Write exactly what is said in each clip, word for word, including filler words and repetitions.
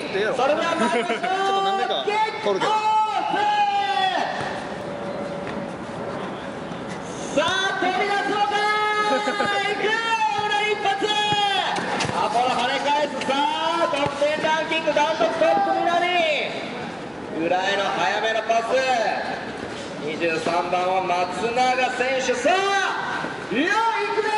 ってええやろ。 それでは参りましょう。 ちょっと何回か撮るけど。 さあ飛び出すのかいくよ裏一発アポロ跳ね返す。さあ得点ランキングダントツトップ南裏への早めのパスにじゅうさんばんは松永選手。さあいや行くね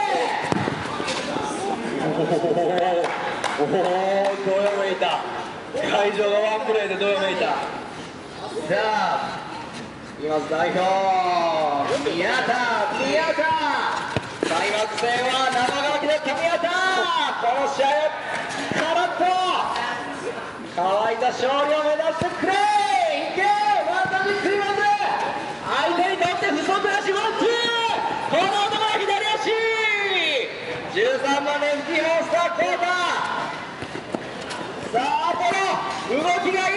おおおおどよめいた。会場がワンプレーでどよめいた。さあ今代表宮田宮田開幕戦は生乾きで宮田この試合をカラッと乾いた勝利を目指してくれ。いけワンタッチすいません。相手にとって不足なしワンツーこの男の左足じゅうさんばんレフティーモンスターコーター。さあアポロ動きがい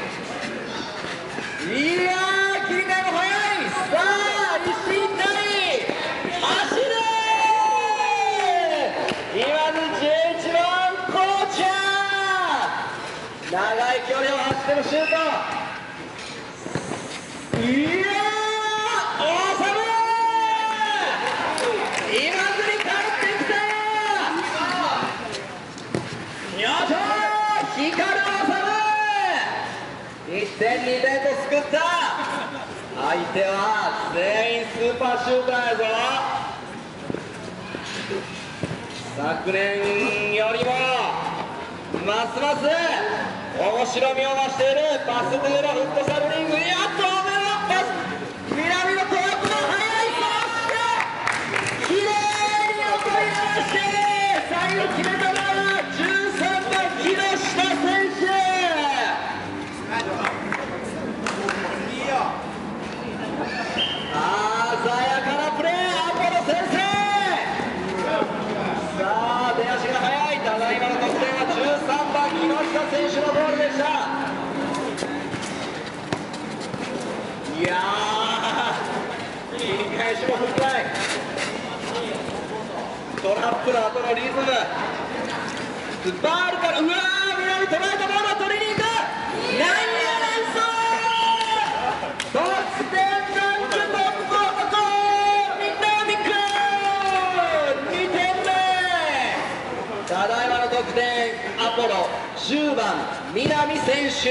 い。いやー切り替えも早い。さあ一進一退走れ今のじゅういちばんコーチャー長い距離を走ってのシュート。いやーオーサム今ずり帰ってきたよよいしょ光るオーサムいってんにてんと救った。相手は全員スーパーシューターやぞ。昨年よりもますます面白みを増しているパスドゥーラフットサルリング。やっとおめのパス南のトラップの速いパスきれいに送り出して最後決めたのはじゅうさんばん木下選手。鮮やかなプレーアポロ先生。さあ出足が速い。ただいまの得点はじゅうさんばん木下選手のゴールでした。いやー切り返しも深い。トラップの後のリズムバールからうわー南捉えたボールを取りに行く。何やねんそう得点ただいまの得点アポロじゅうばん南選手。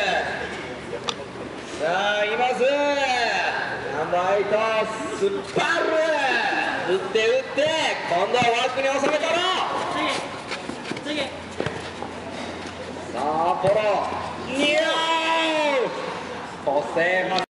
さあ今ずナンバーエイトスパル打って打って今度は枠に収めたろ。さあアポロニャー個性派